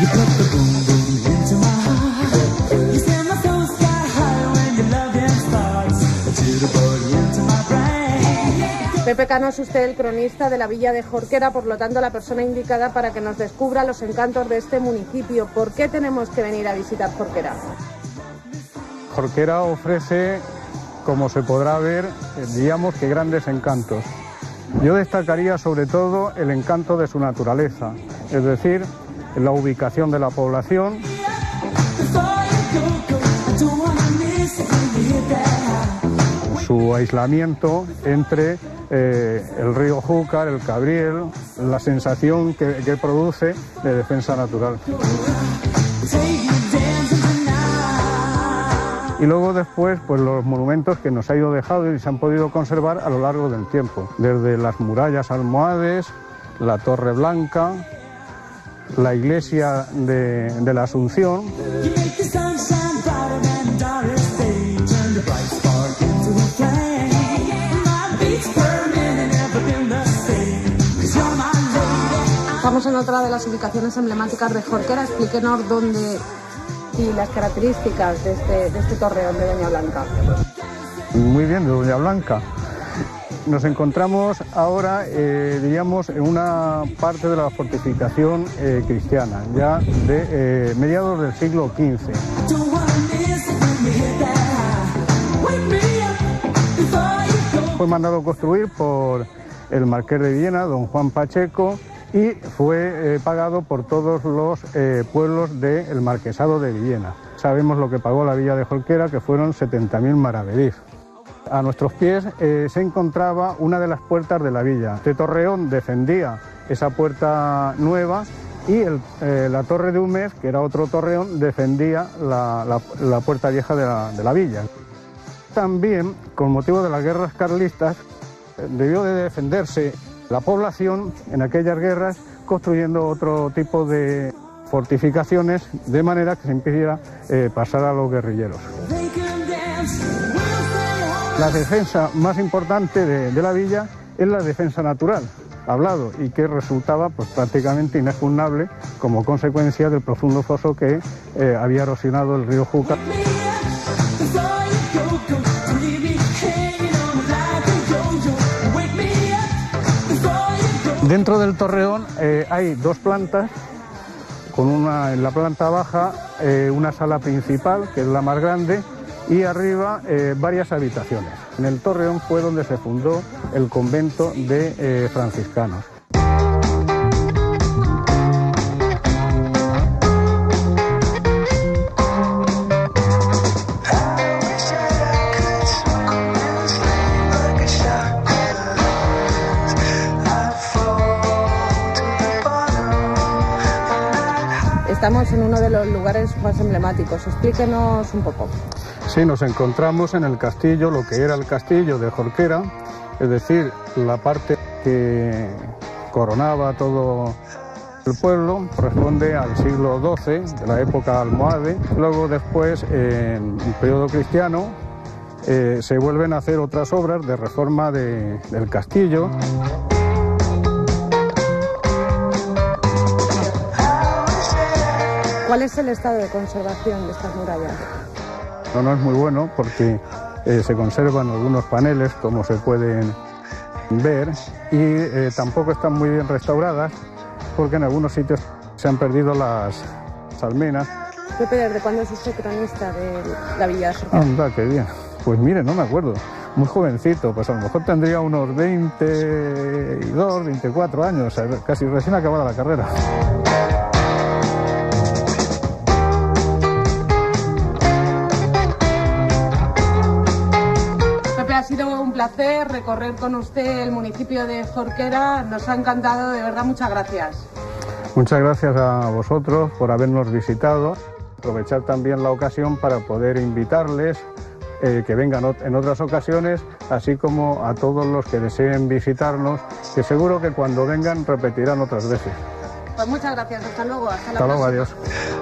Pepe Cano, es usted el cronista de la villa de Jorquera, por lo tanto la persona indicada para que nos descubra los encantos de este municipio. ¿Por qué tenemos que venir a visitar Jorquera? Jorquera ofrece, como se podrá ver, digamos que grandes encantos. Yo destacaría sobre todo el encanto de su naturaleza, es decir, la ubicación de la población, su aislamiento entre el río Júcar, el Cabriel, la sensación que produce de defensa natural. Y luego después, pues los monumentos que nos ha ido dejando y se han podido conservar a lo largo del tiempo, desde las murallas almohades, la Torre Blanca, la iglesia de la Asunción. Estamos en otra de las ubicaciones emblemáticas de Jorquera. Explíquenos dónde y las características de este torreón de Doña Blanca. Muy bien, de Doña Blanca. Nos encontramos ahora, diríamos, en una parte de la fortificación cristiana, ya de mediados del siglo XV. Fue mandado construir por el marqués de Villena, don Juan Pacheco, y fue pagado por todos los pueblos del marquesado de Villena. Sabemos lo que pagó la villa de Jorquera, que fueron 70.000 maravedís. A nuestros pies se encontraba una de las puertas de la villa. Este torreón defendía esa puerta nueva y la torre de Humes, que era otro torreón, defendía la puerta vieja de la villa. También, con motivo de las guerras carlistas, debió de defenderse la población en aquellas guerras construyendo otro tipo de fortificaciones de manera que se impidiera pasar a los guerrilleros. La defensa más importante de la villa es la defensa natural, hablado, y que resultaba pues, prácticamente inexpugnable como consecuencia del profundo foso que había erosionado el río Júcar. Dentro del torreón hay dos plantas, con en la planta baja una sala principal, que es la más grande, y arriba varias habitaciones. En el torreón fue donde se fundó el convento de franciscanos. Estamos en uno de los lugares más emblemáticos. Explíquenos un poco. Sí, nos encontramos en el castillo, lo que era el castillo de Jorquera, es decir, la parte que coronaba todo el pueblo, corresponde al siglo XII, de la época almohade. Luego después, en el periodo cristiano, se vuelven a hacer otras obras de reforma del castillo. ¿Cuál es el estado de conservación de estas murallas? No es muy bueno porque se conservan algunos paneles, como se pueden ver, y tampoco están muy bien restauradas porque en algunos sitios se han perdido las almenas. Pepe, ¿desde cuándo es usted cronista de la villa de Jorquera? Anda, qué bien. Pues mire, no me acuerdo. Muy jovencito, pues a lo mejor tendría unos 22, 24 años, casi recién acabada la carrera. Ha sido un placer recorrer con usted el municipio de Jorquera. Nos ha encantado, de verdad, muchas gracias. Muchas gracias a vosotros por habernos visitado. Aprovechar también la ocasión para poder invitarles que vengan en otras ocasiones, así como a todos los que deseen visitarnos, que seguro que cuando vengan repetirán otras veces. Pues muchas gracias, hasta luego. Hasta luego, adiós.